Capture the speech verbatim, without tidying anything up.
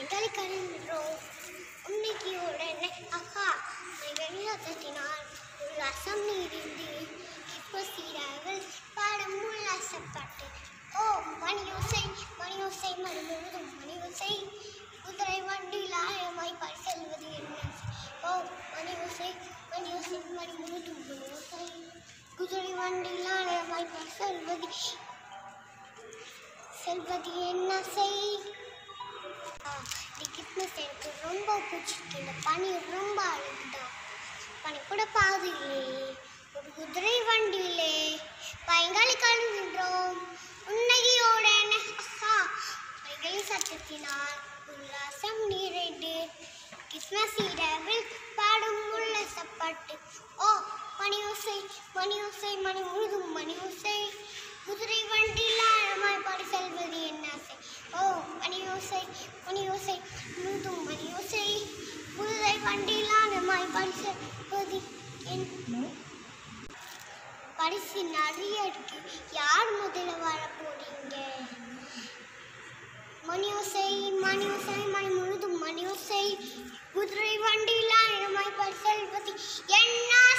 பைங்களை கருன்றோம் உன்னைக்கு உடனே அக்கா மைகளை அகற்றினார் உல்லாசம் நீரிந்து இப்போ சீராவில் பாடம் உல்லாசப்பட்டு ஓ மணியோசை மணியோசை மணி முழுதும் மணியோசை குதிரை வண்டியில் ஆழமாய் பாடி செல்வது என்ன ஓ மணியோசை மணியோசை மணி முழுதும் மணியோசை குதிரை வண்டியில் ஆழமாய் பாடி செல்வது செல்வது என்ன செய் கிட்னஸ் எனக்கு ரொம்ப பிடிச்சிருக்கு இந்த பனி ரொம்ப அழகுதான் பனி கூட பாதையிலே ஒரு குதிரை வண்டியிலே பைங்களை கழுகின்றோம் உன்னகியோட அக்கா பைகளின் சத்தத்தினால் உல்லாசம் நிறைந்து கிறிஸ்மஸ் இரவில் பாடும் உல்லாசப்பட்டு ஓ மணியோசை மணியோசை மணி முழுதும் மணியோசை குதிரை வண்டியில் ஆழமாய் பாடி செல்வது என்ன ஆசை ஓ மணியோசை மணியோசை முழுதும் மணியோசை குதிரை வண்டியில் ஆழமாய் பாடி செல்வது என்ன பரிசு நிறைய இருக்கு யார் முதல்ல வர போறீங்க மணியோசை மணியோசை மணி முழுதும் மணியோசை குதிரை வண்டியில் ஆழமாய் பாடி செல்வது என்ன